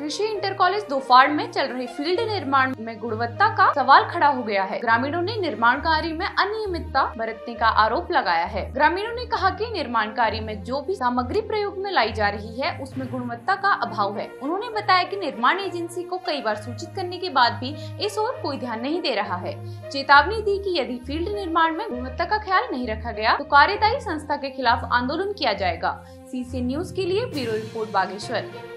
कृषि inter college दोफाड़ में चल रही फील्ड निर्माण में गुणवत्ता का सवाल खड़ा हो गया है। ग्रामीणों ने निर्माण कार्य में अनियमितता बरतने का आरोप लगाया है। ग्रामीणों ने कहा कि निर्माण कार्य में जो भी सामग्री प्रयोग में लाई जा रही है उसमें गुणवत्ता का अभाव है। उन्होंने बताया कि निर्माण एजेंसी को कई बार सूचित करने के बाद भी इस ओर कोई ध्यान नहीं दे रहा है। चेतावनी दी कि यदि फील्ड निर्माण में गुणवत्ता का ख्याल नहीं रखा गया तो कार्यदायी संस्था के खिलाफ आंदोलन किया जाएगा। CC न्यूज के लिए ब्यूरो रिपोर्ट बागेश्वर।